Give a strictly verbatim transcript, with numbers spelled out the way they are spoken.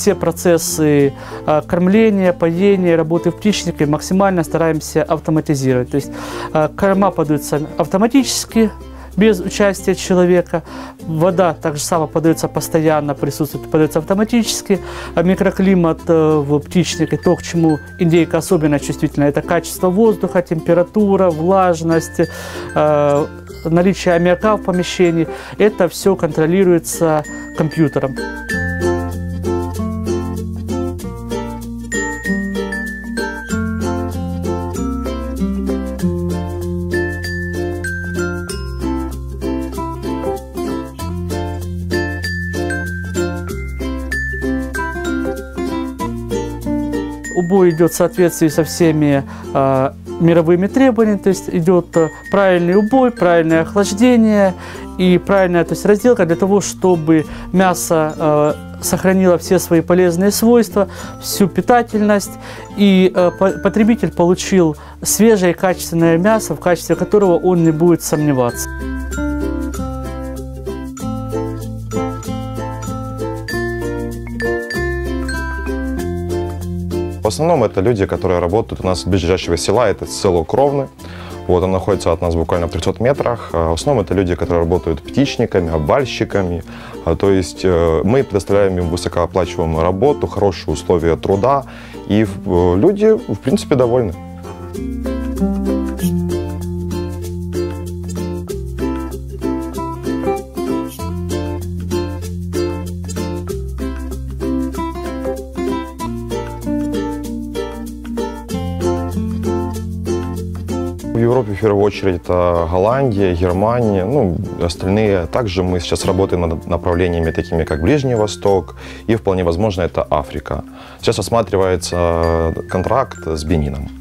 все процессы кормления, поения, работы в птичнике максимально стараемся автоматизировать. То есть корма подаются автоматически, без участия человека. Вода также само подается постоянно, присутствует, подается автоматически. А микроклимат в птичнике, то, к чему индейка особенно чувствительна, это качество воздуха, температура, влажность, э, наличие аммиака в помещении. Это все контролируется компьютером. Убой идет в соответствии со всеми э, мировыми требованиями, то есть идет э, правильный убой, правильное охлаждение и правильная, то есть, разделка для того, чтобы мясо э, сохранило все свои полезные свойства, всю питательность, и э, потребитель получил свежее и качественное мясо, в качестве которого он не будет сомневаться. В основном это люди, которые работают у нас в ближайшего села, это село Кровны. Вот, он находится от нас буквально в трёхстах метрах. В основном это люди, которые работают птичниками, обвальщиками. То есть мы предоставляем им высокооплачиваемую работу, хорошие условия труда, и люди, в принципе, довольны. В Европе, в первую очередь, это Голландия, Германия, ну, остальные. Также мы сейчас работаем над направлениями, такими как Ближний Восток, и, вполне возможно, это Африка. Сейчас рассматривается контракт с Бенином.